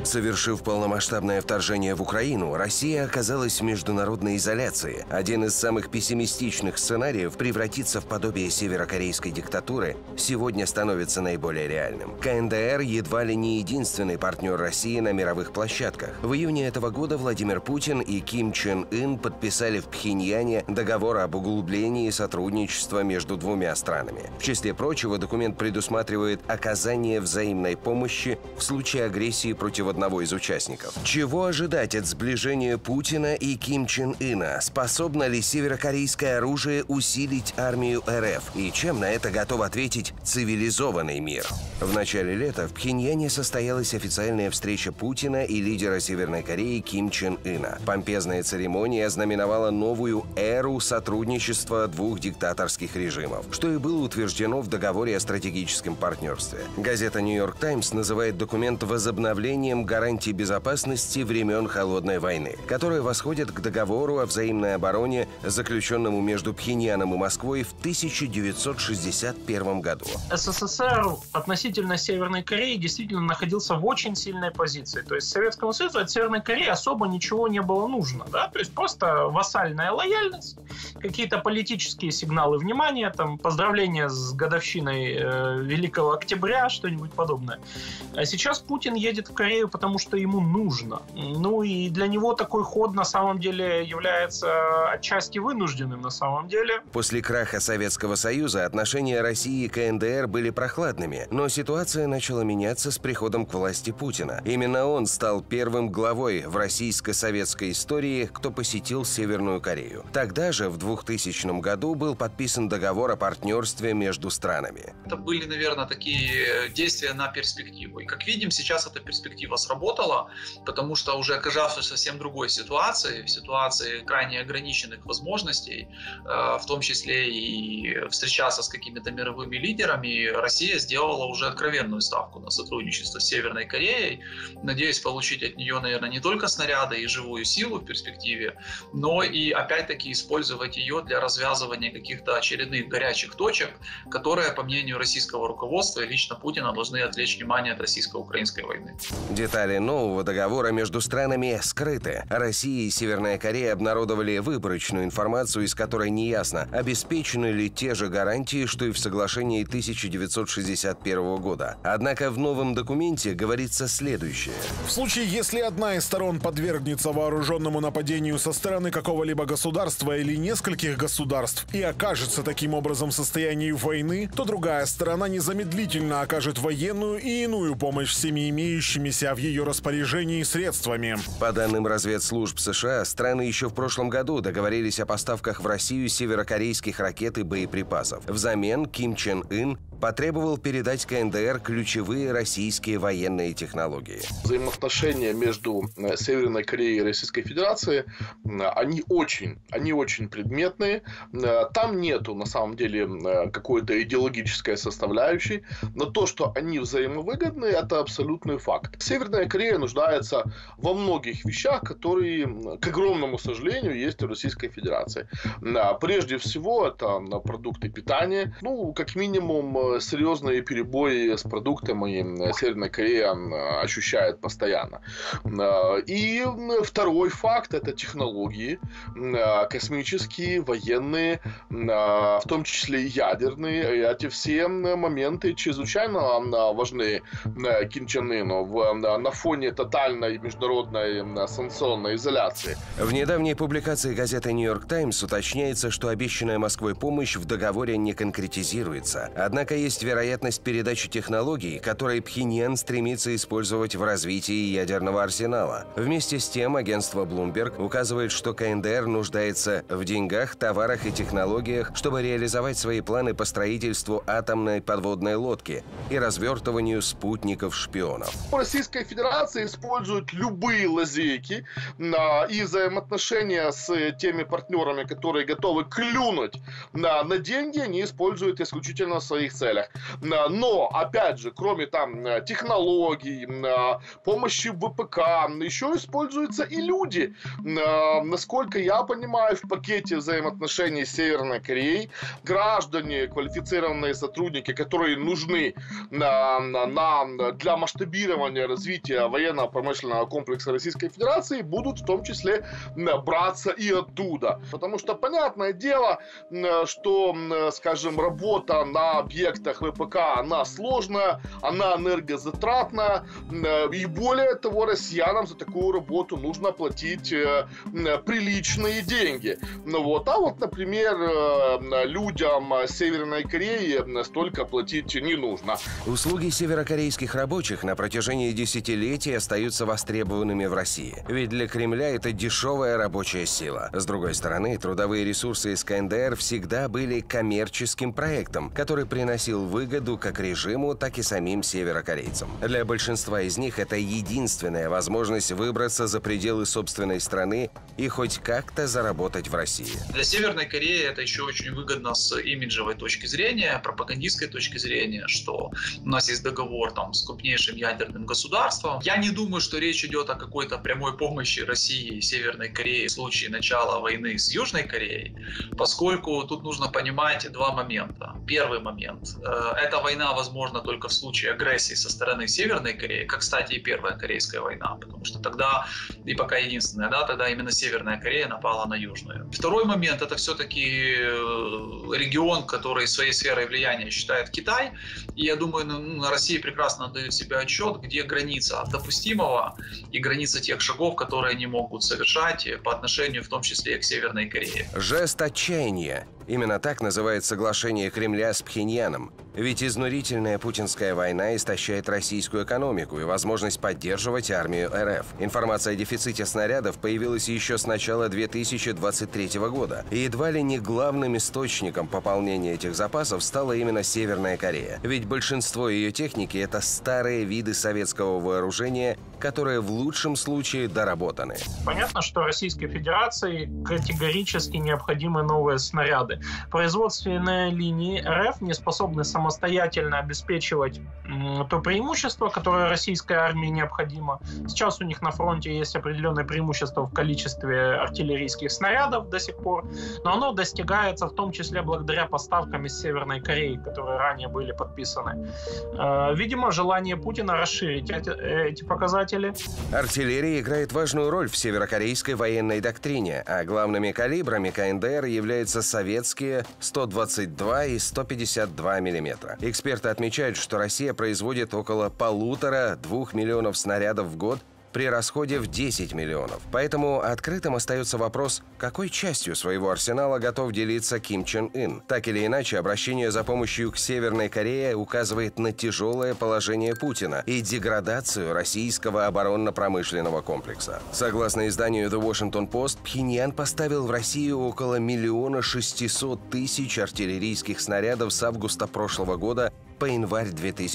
Совершив полномасштабное вторжение в Украину, Россия оказалась в международной изоляции. Один из самых пессимистичных сценариев превратиться в подобие северокорейской диктатуры сегодня становится наиболее реальным. КНДР едва ли не единственный партнер России на мировых площадках. В июне этого года Владимир Путин и Ким Чен Ын подписали в Пхеньяне договор об углублении сотрудничества между двумя странами. В числе прочего, документ предусматривает оказание взаимной помощи в случае агрессии против одного из участников. Чего ожидать от сближения Путина и Ким Чен Ына? Способно ли северокорейское оружие усилить армию РФ? И чем на это готов ответить цивилизованный мир? В начале лета в Пхеньяне состоялась официальная встреча Путина и лидера Северной Кореи Ким Чен Ына. Помпезная церемония ознаменовала новую эру сотрудничества двух диктаторских режимов, что и было утверждено в договоре о стратегическом партнерстве. Газета «Нью-Йорк Таймс» называет документ возобновлением гарантий безопасности времен Холодной войны, которая восходит к договору о взаимной обороне, заключенному между Пхеньяном и Москвой в 1961 году. СССР относительно Северной Кореи действительно находился в очень сильной позиции. То есть Советскому Союзу от Северной Кореи особо ничего не было нужно. Да? То есть просто вассальная лояльность, какие-то политические сигналы внимания, там, поздравления с годовщиной Великого Октября, что-нибудь подобное. А сейчас Путин едет в Корею, потому что ему нужно. Ну и для него такой ход на самом деле является отчасти вынужденным на самом деле. После краха Советского Союза отношения России и КНДР были прохладными, но ситуация начала меняться с приходом к власти Путина. Именно он стал первым главой в российско-советской истории, кто посетил Северную Корею. Тогда же, в 2000 году, был подписан договор о партнерстве между странами. Это были, наверное, такие действия на перспективу. И, как видим, сейчас эта перспектива сработала, потому что уже оказавшись в совсем другой ситуации, в ситуации крайне ограниченных возможностей, в том числе и встречаться с какими-то мировыми лидерами, Россия сделала уже откровенную ставку на сотрудничество с Северной Кореей, надеясь получить от нее, наверное, не только снаряды и живую силу в перспективе, но и, опять-таки, использовать ее для развязывания каких-то очередных горячих точек, которые, по мнению российского руководства и лично Путина, должны отвлечь внимание от российско-украинской войны. Детали нового договора между странами скрыты. Россия и Северная Корея обнародовали выборочную информацию, из которой неясно, обеспечены ли те же гарантии, что и в соглашении 1961 года. Однако в новом документе говорится следующее. В случае, если одна из сторон подвергнется вооруженному нападению со стороны какого-либо государства или нескольких государств и окажется таким образом в состоянии войны, то другая сторона незамедлительно окажет военную и иную помощь всеми имеющимися в ее распоряжении средствами. По данным разведслужб США, страны еще в прошлом году договорились о поставках в Россию северокорейских ракет и боеприпасов. Взамен Ким Чен Ын потребовал передать КНДР ключевые российские военные технологии. Взаимоотношения между Северной Кореей и Российской Федерацией, они очень предметные. Там нету, на самом деле, какой-то идеологической составляющей, но то, что они взаимовыгодны, это абсолютный факт. Северная Корея нуждается во многих вещах, которые, к огромному сожалению, есть в Российской Федерации. Прежде всего, это продукты питания. Как минимум, серьезные перебои с продуктами Северная Корея ощущает постоянно. И второй факт – это технологии, космические, военные, в том числе и ядерные. Эти все моменты чрезвычайно важны Ким Чен Ыну на фоне тотальной международной санкционной изоляции. В недавней публикации газеты «Нью-Йорк Таймс» уточняется, что обещанная Москвой помощь в договоре не конкретизируется. Однако есть вероятность передачи технологий, которые Пхеньян стремится использовать в развитии ядерного арсенала. Вместе с тем, агентство Bloomberg указывает, что КНДР нуждается в деньгах, товарах и технологиях, чтобы реализовать свои планы по строительству атомной подводной лодки и развертыванию спутников-шпионов. Российская Федерация использует любые лазейки и взаимоотношения с теми партнерами, которые готовы клюнуть на деньги, они используют исключительно в своих целях. целях. Но, опять же, кроме там технологий, помощи в ВПК, еще используются и люди. Насколько я понимаю, в пакете взаимоотношений с Северной Кореей граждане, квалифицированные сотрудники, которые нужны для масштабирования развития военно-промышленного комплекса Российской Федерации, будут в том числе браться и оттуда. Потому что понятное дело, что, скажем, работа на объектах ВПК, она сложная, она энергозатратная, и более того, россиянам за такую работу нужно платить приличные деньги. А вот, например, людям Северной Кореи столько платить не нужно. Услуги северокорейских рабочих на протяжении десятилетий остаются востребованными в России. Ведь для Кремля это дешевая рабочая сила. С другой стороны, трудовые ресурсы из КНДР всегда были коммерческим проектом, который приносил выгоду как режиму, так и самим северокорейцам. Для большинства из них это единственная возможность выбраться за пределы собственной страны и хоть как-то заработать в России. Для Северной Кореи это еще очень выгодно с имиджевой точки зрения, пропагандистской точки зрения, что у нас есть договор там с крупнейшим ядерным государством. Я не думаю, что речь идет о какой-то прямой помощи России и Северной Корее в случае начала войны с Южной Кореей, поскольку тут нужно понимать два момента. Первый момент. Эта война возможна только в случае агрессии со стороны Северной Кореи, как, кстати, и Первая Корейская война, потому что тогда, и пока единственная, тогда именно Северная Корея напала на Южную. Второй момент — это все-таки регион, который своей сферой влияния считает Китай, и я думаю, Россия прекрасно отдает себе отчет, где граница допустимого и граница тех шагов, которые они могут совершать по отношению в том числе и к Северной Корее. Жест отчаяния. Именно так называет соглашение Кремля с Пхеньяном. Ведь изнурительная путинская война истощает российскую экономику и возможность поддерживать армию РФ. Информация о дефиците снарядов появилась еще с начала 2023 года. И едва ли не главным источником пополнения этих запасов стала именно Северная Корея. Ведь большинство ее техники – это старые виды советского вооружения, которые в лучшем случае доработаны. Понятно, что Российской Федерации категорически необходимы новые снаряды. Производственные линии РФ не способны самостоятельно обеспечивать то преимущество, которое российской армии необходимо. Сейчас у них на фронте есть определенное преимущество в количестве артиллерийских снарядов до сих пор, но оно достигается в том числе благодаря поставкам из Северной Кореи, которые ранее были подписаны. Видимо, желание Путина расширить эти показатели. Артиллерия играет важную роль в северокорейской военной доктрине, а главными калибрами КНДР являются советские 122 и 152 мм. Эксперты отмечают, что Россия производит около 1,5–2 миллионов снарядов в год при расходе в 10 миллионов. Поэтому открытым остается вопрос, какой частью своего арсенала готов делиться Ким Чен Ын. Так или иначе, обращение за помощью к Северной Корее указывает на тяжелое положение Путина и деградацию российского оборонно-промышленного комплекса. Согласно изданию The Washington Post, Пхеньян поставил в Россию около 1 600 000 артиллерийских снарядов с августа прошлого года по январь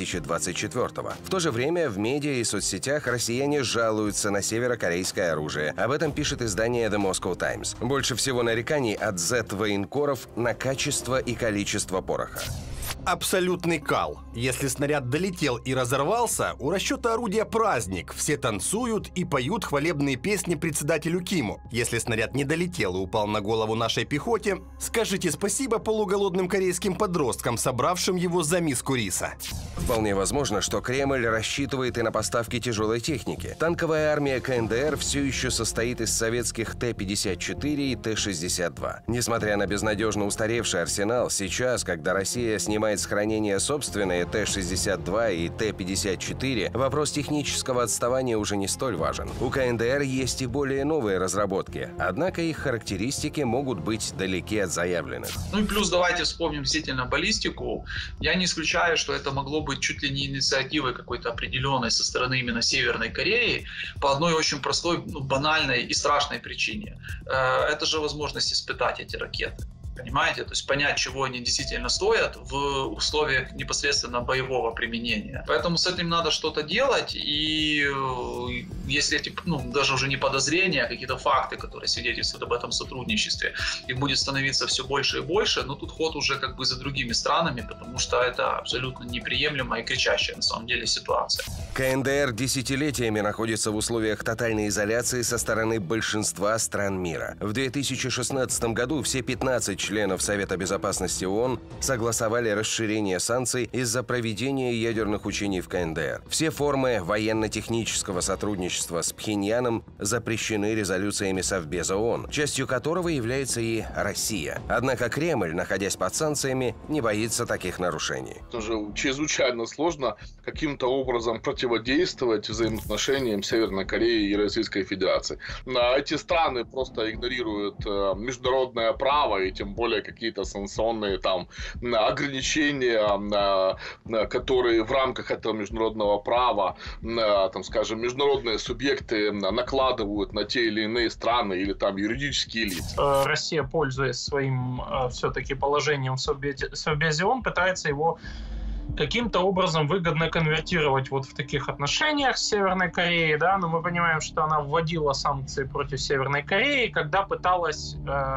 2024. В то же время в медиа и соцсетях россияне жалуются на северокорейское оружие. Об этом пишет издание The Moscow Times. Больше всего нареканий от Z-военкоров на качество и количество пороха. Абсолютный кал. Если снаряд долетел и разорвался, у расчета орудия праздник. Все танцуют и поют хвалебные песни председателю Киму. Если снаряд не долетел и упал на голову нашей пехоте, скажите спасибо полуголодным корейским подросткам, собравшим его за миску риса. Вполне возможно, что Кремль рассчитывает и на поставки тяжелой техники. Танковая армия КНДР все еще состоит из советских Т-54 и Т-62. Несмотря на безнадежно устаревший арсенал, сейчас, когда Россия снимает с хранения собственные Т-62 и Т-54, вопрос технического отставания уже не столь важен. У КНДР есть и более новые разработки, однако их характеристики могут быть далеки от заявленных. Ну и плюс давайте вспомним действительно баллистику. Я не исключаю, что это могло быть чуть ли не инициативой какой-то определенной со стороны именно Северной Кореи по одной очень простой, банальной и страшной причине. Это же возможность испытать эти ракеты. Понимаете? То есть понять, чего они действительно стоят в условиях непосредственно боевого применения. Поэтому с этим надо что-то делать, и если эти, даже уже не подозрения, а какие-то факты, которые свидетельствуют об этом сотрудничестве, их будет становиться все больше и больше, но тут ход уже как бы за другими странами, потому что это абсолютно неприемлемая и кричащая на самом деле ситуация. КНДР десятилетиями находится в условиях тотальной изоляции со стороны большинства стран мира. В 2016 году все 15 членов Совета Безопасности ООН согласовали расширение санкций из-за проведения ядерных учений в КНДР. Все формы военно-технического сотрудничества с Пхеньяном запрещены резолюциями Совбеза ООН, частью которого является и Россия. Однако Кремль, находясь под санкциями, не боится таких нарушений. Это же чрезвычайно сложно каким-то образом противодействовать взаимоотношениям Северной Кореи и Российской Федерации. Эти страны просто игнорируют международное право и тем более какие-то санкционные там ограничения, которые в рамках этого международного права, там, скажем, международные субъекты накладывают на те или иные страны или там юридические лица. Россия, пользуясь своим все-таки положением в Совбезе ООН, пытается его каким-то образом выгодно конвертировать вот в таких отношениях с Северной Кореей, да, но мы понимаем, что она вводила санкции против Северной Кореи, когда пыталась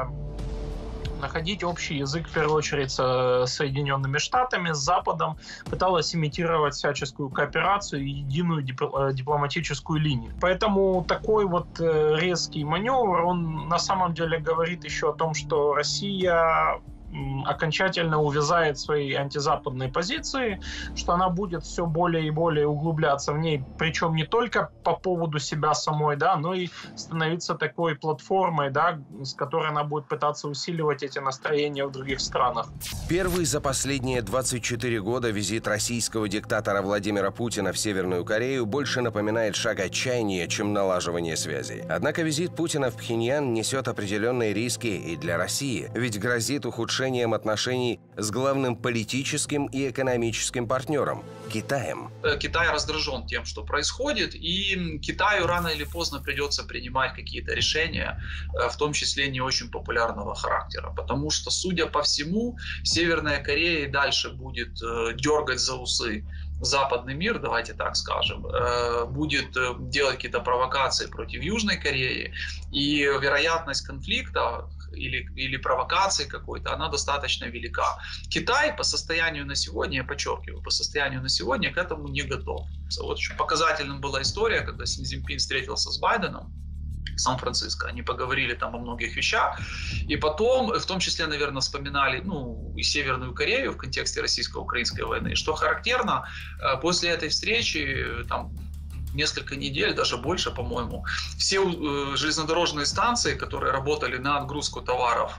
находить общий язык, в первую очередь, с Соединенными Штатами, с Западом, пыталась имитировать всяческую кооперацию и единую дипломатическую линию. Поэтому такой вот резкий маневр, он на самом деле говорит еще о том, что Россия окончательно увязает в своей антизападной позиции, что она будет все более и более углубляться в ней, причем не только по поводу себя самой, да, но и становиться такой платформой, да, с которой она будет пытаться усиливать эти настроения в других странах. Первый за последние 24 года визит российского диктатора Владимира Путина в Северную Корею больше напоминает шаг отчаяния, чем налаживание связей. Однако визит Путина в Пхеньян несет определенные риски и для России, ведь грозит ухудшением отношений с главным политическим и экономическим партнером – Китаем. Китай раздражен тем, что происходит, и Китаю рано или поздно придется принимать какие-то решения, в том числе не очень популярного характера, потому что, судя по всему, Северная Корея и дальше будет дергать за усы западный мир, давайте так скажем, будет делать какие-то провокации против Южной Кореи, и вероятность конфликта или провокации какой-то, она достаточно велика. Китай по состоянию на сегодня, я подчеркиваю, по состоянию на сегодня к этому не готов. Вот очень показательным была история, когда Си Цзиньпин встретился с Байденом в Сан-Франциско. Они поговорили там о многих вещах. И потом, в том числе, наверное, вспоминали и Северную Корею в контексте российско-украинской войны. Что характерно, после этой встречи, там, несколько недель, даже больше, по-моему, все железнодорожные станции, которые работали на отгрузку товаров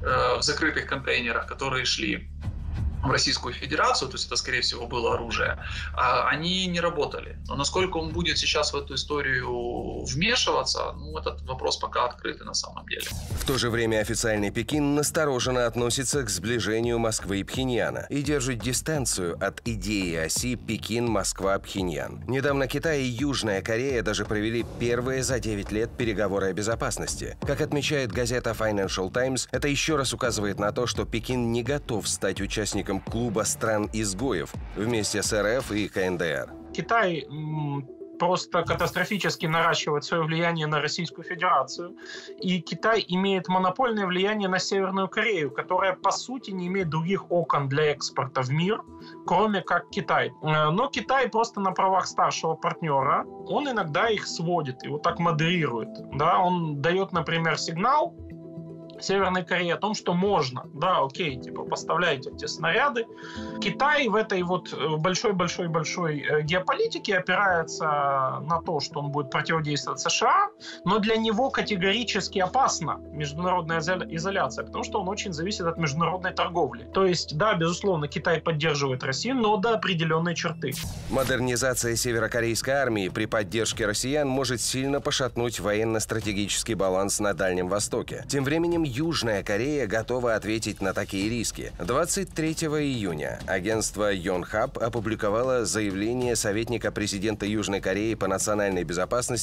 в закрытых контейнерах, которые шли в Российскую Федерацию, то есть это, скорее всего, было оружие, они не работали. Но насколько он будет сейчас в эту историю вмешиваться, этот вопрос пока открытый на самом деле. В то же время официальный Пекин настороженно относится к сближению Москвы и Пхеньяна и держит дистанцию от идеи оси Пекин-Москва-Пхеньян. Недавно Китай и Южная Корея даже провели первые за 9 лет переговоры о безопасности. Как отмечает газета Financial Times, это еще раз указывает на то, что Пекин не готов стать участником клуба стран-изгоев вместе с РФ и КНДР. Китай просто катастрофически наращивает свое влияние на Российскую Федерацию. И Китай имеет монопольное влияние на Северную Корею, которая, по сути, не имеет других окон для экспорта в мир, кроме как Китай. Но Китай просто на правах старшего партнера, он иногда их сводит и вот так модерирует. Да? Он дает, например, сигнал Северной Корее о том, что можно, да, окей, типа, поставляйте эти снаряды. Китай в этой вот большой-большой-большой геополитике опирается на то, что он будет противодействовать США, но для него категорически опасна международная изоляция, потому что он очень зависит от международной торговли. То есть, да, безусловно, Китай поддерживает Россию, но до определенной черты. Модернизация северокорейской армии при поддержке россиян может сильно пошатнуть военно-стратегический баланс на Дальнем Востоке. Тем временем Южная Корея готова ответить на такие риски. 23 июня агентство Yonhap опубликовало заявление советника президента Южной Кореи по национальной безопасности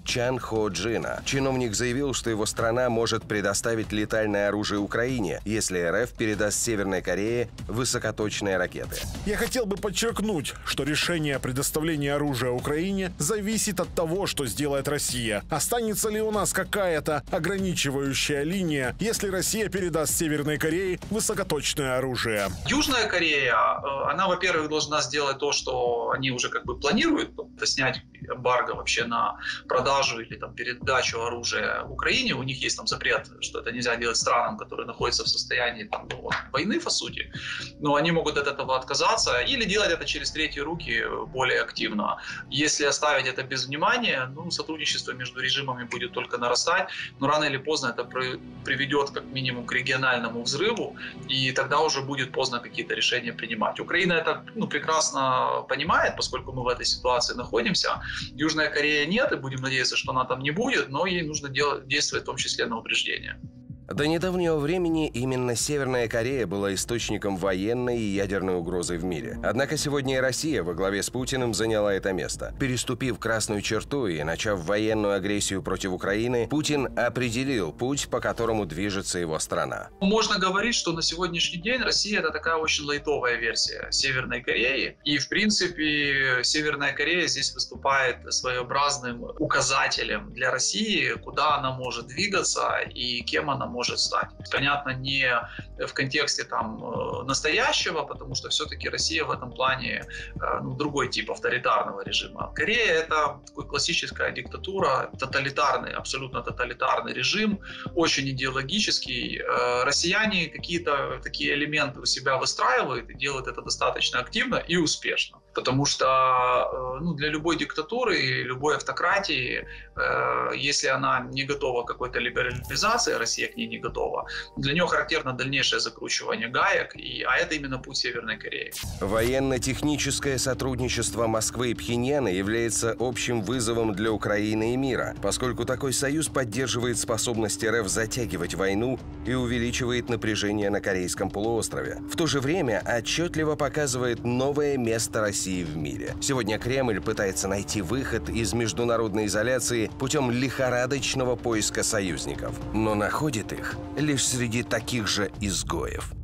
Чан Хо Джина. Чиновник заявил, что его страна может предоставить летальное оружие Украине, если РФ передаст Северной Корее высокоточные ракеты. Я хотел бы подчеркнуть, что решение о предоставлении оружия Украине зависит от того, что сделает Россия. Останется ли у нас какая-то ограничивающая линия, если Россия передаст Северной Корее высокоточное оружие? Южная Корея, она, во-первых, должна сделать то, что они уже как бы планируют, это снять эмбарго вообще на продажу или там передачу оружия Украине. У них есть там запрет, что это нельзя делать странам, которые находятся в состоянии там, войны, по сути. Но они могут от этого отказаться или делать это через третьи руки более активно. Если оставить это без внимания, сотрудничество между режимами будет только нарастать, но рано или поздно это приведет как минимум к региональному взрыву, и тогда уже будет поздно какие-то решения принимать. Украина это прекрасно понимает, поскольку мы в этой ситуации находимся. Южная Корея нет, и будем надеяться, что она там не будет, но ей нужно действовать в том числе на упреждение. До недавнего времени именно Северная Корея была источником военной и ядерной угрозы в мире. Однако сегодня и Россия во главе с Путиным заняла это место. Переступив красную черту и начав военную агрессию против Украины, Путин определил путь, по которому движется его страна. Можно говорить, что на сегодняшний день Россия — это такая очень лайтовая версия Северной Кореи. И, в принципе, Северная Корея здесь выступает своеобразным указателем для России, куда она может двигаться и кем она может стать. Понятно, не в контексте настоящего, потому что все-таки Россия в этом плане другой тип авторитарного режима. Корея — это такой классическая диктатура, тоталитарный, абсолютно тоталитарный режим, очень идеологический. Россияне какие-то такие элементы у себя выстраивают и делают это достаточно активно и успешно. Потому что для любой диктатуры, любой автократии, если она не готова к какой-то либерализации, Россия к ней не готова, для нее характерно дальнейшее закручивание гаек, а это именно путь Северной Кореи. Военно-техническое сотрудничество Москвы и Пхеньяна является общим вызовом для Украины и мира, поскольку такой союз поддерживает способность РФ затягивать войну и увеличивает напряжение на Корейском полуострове. В то же время отчетливо показывает новое место России в мире. Сегодня Кремль пытается найти выход из международной изоляции путем лихорадочного поиска союзников, но находит их лишь среди таких же изгоев.